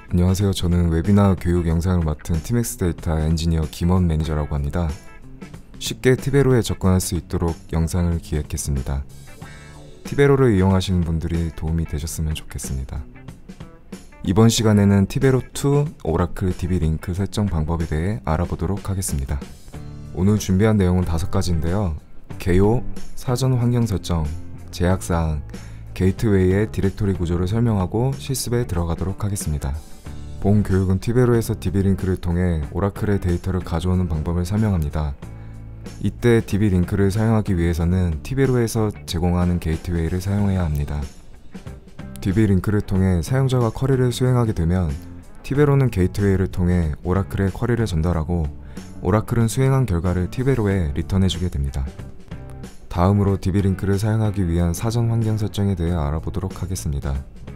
안녕하세요. 저는 웹이나 교육 영상을 맡은 티맥스 데이터 엔지니어 김원 매니저라고 합니다. 쉽게 티베로에 접근할 수 있도록 영상을 기획했습니다. 티베로를 이용하시는 분들이 도움이 되셨으면 좋겠습니다. 이번 시간에는 티베로2 오라클 DB 링크 설정 방법에 대해 알아보도록 하겠습니다. 오늘 준비한 내용은 5가지인데요. 개요, 사전 환경 설정, 제약사항, 게이트웨이의 디렉토리 구조를 설명하고 실습에 들어가도록 하겠습니다. 본 교육은 티베로에서 DB링크를 통해 오라클의 데이터를 가져오는 방법을 설명합니다. 이때 DB링크를 사용하기 위해서는 티베로에서 제공하는 게이트웨이를 사용해야 합니다. DB링크를 통해 사용자가 쿼리를 수행하게 되면 티베로는 게이트웨이를 통해 오라클에 쿼리를 전달하고 오라클은 수행한 결과를 티베로에 리턴해주게 됩니다. 다음으로 DB링크를 사용하기 위한 사전 환경 설정에 대해 알아보도록 하겠습니다.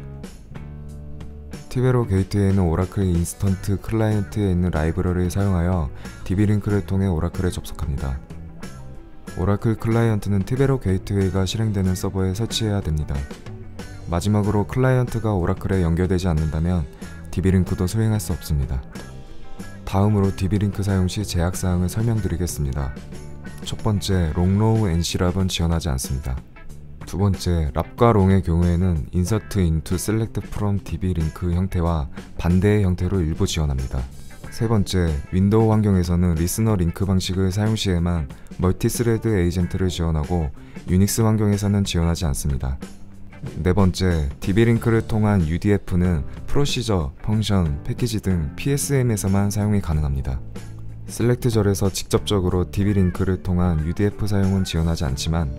티베로 게이트웨이는 오라클 인스턴트 클라이언트에 있는 라이브러리를 사용하여 DB링크를 통해 오라클에 접속합니다. 오라클 클라이언트는 티베로 게이트웨이가 실행되는 서버에 설치해야 됩니다. 마지막으로 클라이언트가 오라클에 연결되지 않는다면 DB링크도 수행할 수 없습니다. 다음으로 DB링크 사용 시 제약사항을 설명드리겠습니다. 첫 번째, 롱로우 NC랍은 지원하지 않습니다. 두 번째, 랍과 롱의 경우에는 insert into select from DB 링크 형태와 반대의 형태로 일부 지원합니다. 세 번째, 윈도우 환경에서는 리스너 링크 방식을 사용 시에만 멀티스레드 에이전트를 지원하고 유닉스 환경에서는 지원하지 않습니다. 네 번째, DB 링크를 통한 UDF는 프로시저, 펑션, 패키지 등 PSM에서만 사용이 가능합니다. 셀렉트절에서 직접적으로 DB 링크를 통한 UDF 사용은 지원하지 않지만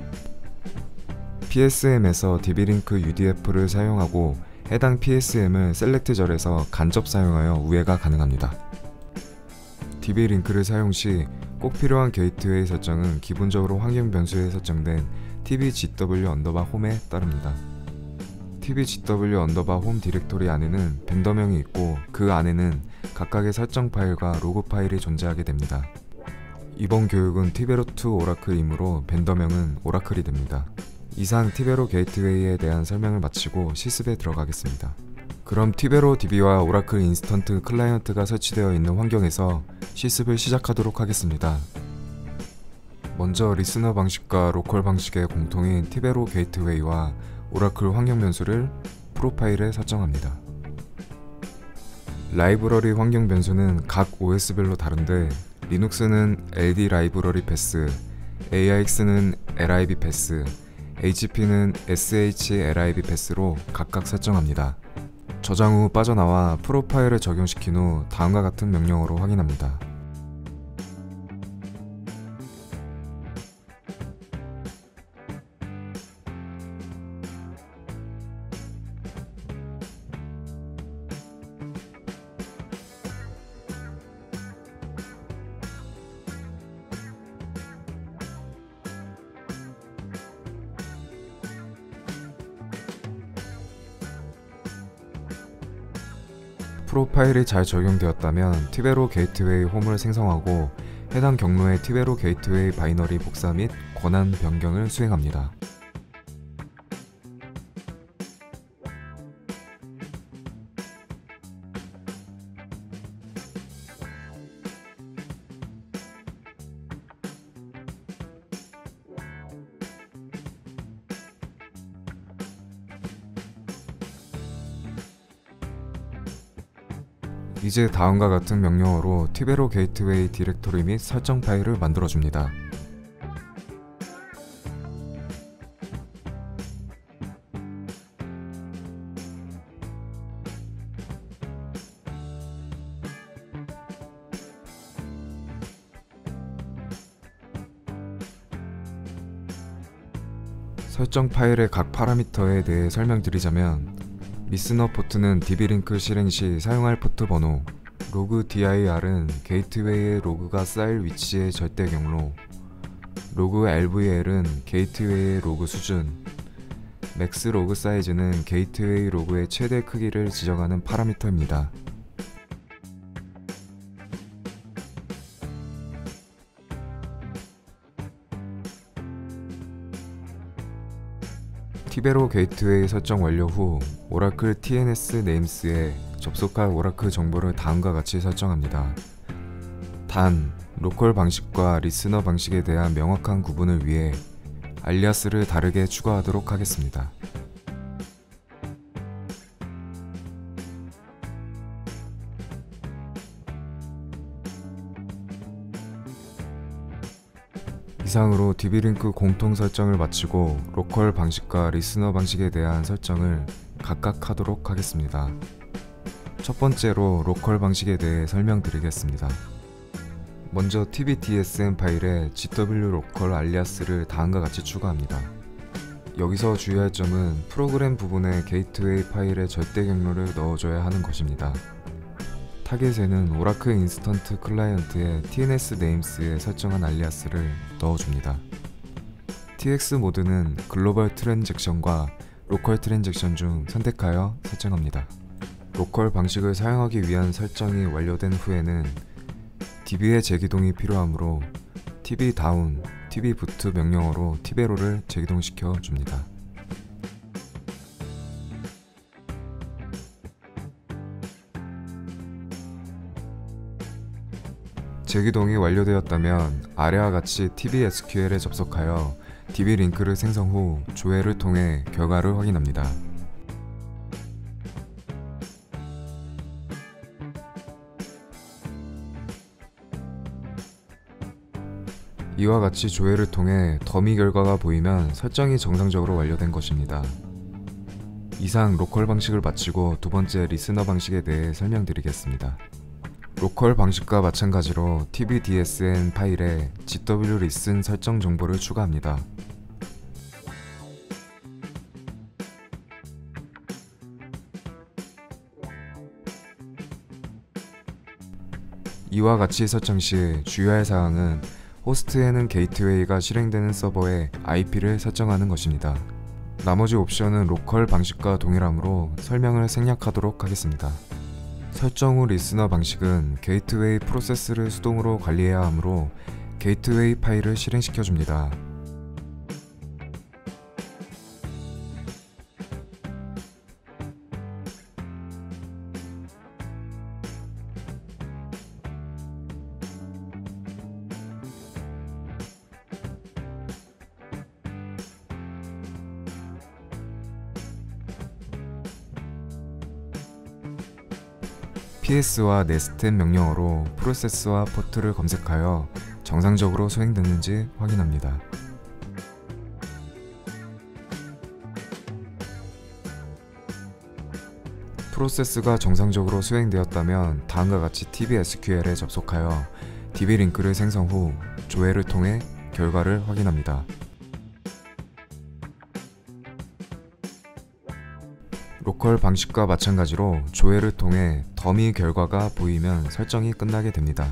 PSM에서 DB링크 UDF를 사용하고 해당 PSM을 셀렉트절에서 간접 사용하여 우회가 가능합니다. DB링크를 사용 시 꼭 필요한 게이트웨이 설정은 기본적으로 환경 변수에 설정된 tbgw_home에 따릅니다. tbgw_home 디렉토리 안에는 벤더명이 있고 그 안에는 각각의 설정 파일과 로그 파일이 존재하게 됩니다. 이번 교육은 티베로2 오라클이므로 벤더명은 오라클이 됩니다. 이상 티베로 게이트웨이에 대한 설명을 마치고 실습에 들어가겠습니다. 그럼 티베로 DB와 오라클 인스턴트 클라이언트가 설치되어 있는 환경에서 실습을 시작하도록 하겠습니다. 먼저 리스너 방식과 로컬 방식의 공통인 티베로 게이트웨이와 오라클 환경 변수를 프로파일에 설정합니다. 라이브러리 환경 변수는 각 OS별로 다른데 리눅스는 LD 라이브러리 패스, AIX는 LIB 패스, HP는 SHLIB 패스로 각각 설정합니다. 저장 후 빠져나와 프로파일을 적용시킨 후 다음과 같은 명령어로 확인합니다. 프로파일이 잘 적용되었다면 티베로 게이트웨이 홈을 생성하고 해당 경로의 티베로 게이트웨이 바이너리 복사 및 권한 변경을 수행합니다. 이제 다음과 같은 명령어로 티베로 게이트웨이 디렉토리 및 설정 파일을 만들어줍니다. 설정 파일의 각 파라미터에 대해 설명드리자면 리스너 포트는 DB링크 실행 시 사용할 포트 번호, 로그 dir은 게이트웨이의 로그가 쌓일 위치의 절대 경로, 로그 LVL은 게이트웨이의 로그 수준, 맥스 로그 사이즈는 게이트웨이 로그의 최대 크기를 지정하는 파라미터입니다. 티베로 게이트웨이 설정 완료 후 오라클 TNS 네임스에 접속할 오라클 정보를 다음과 같이 설정합니다. 단, 로컬 방식과 리스너 방식에 대한 명확한 구분을 위해 알리아스를 다르게 추가하도록 하겠습니다. 이상으로 DB링크 공통 설정을 마치고 로컬 방식과 리스너 방식에 대한 설정을 각각 하도록 하겠습니다. 첫 번째로 로컬 방식에 대해 설명드리겠습니다. 먼저 TBDSM 파일에 GW 로컬 알리아스를 다음과 같이 추가합니다. 여기서 주의할 점은 프로그램 부분에 게이트웨이 파일에 절대 경로를 넣어줘야 하는 것입니다. 타겟에는 오라클 인스턴트 클라이언트의 TNS 네임스에 설정한 알리아스를 넣어줍니다. TX 모드는 글로벌 트랜잭션과 로컬 트랜잭션 중 선택하여 설정합니다. 로컬 방식을 사용하기 위한 설정이 완료된 후에는 DB의 재기동이 필요하므로 tbdown, tbboot 명령어로 티베로를 재기동시켜 줍니다. 재기동이 완료되었다면 아래와 같이 TBSQL에 접속하여 DB링크를 생성 후 조회를 통해 결과를 확인합니다. 이와 같이 조회를 통해 더미 결과가 보이면 설정이 정상적으로 완료된 것입니다. 이상 로컬 방식을 마치고 두 번째 리스너 방식에 대해 설명드리겠습니다. 로컬 방식과 마찬가지로 TBDSN 파일에 GWListen 설정 정보를 추가합니다. 이와 같이 설정 시 주의할 사항은 호스트에는 게이트웨이가 실행되는 서버의 IP를 설정하는 것입니다. 나머지 옵션은 로컬 방식과 동일하므로 설명을 생략하도록 하겠습니다. 설정 후 리스너 방식은 게이트웨이 프로세스를 수동으로 관리해야 하므로 게이트웨이 파일을 실행시켜줍니다. PS와 네스텐 명령어로 프로세스와 포트를 검색하여 정상적으로 수행되는지 확인합니다. 프로세스가 정상적으로 수행되었다면 다음과 같이 TBSQL에 접속하여 DB링크를 생성 후 조회를 통해 결과를 확인합니다. 로컬 방식과 마찬가지로 조회를 통해 더미 결과가 보이면 설정이 끝나게 됩니다.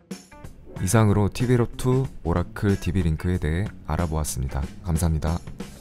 이상으로 TB로2 오라클 DB링크에 대해 알아보았습니다. 감사합니다.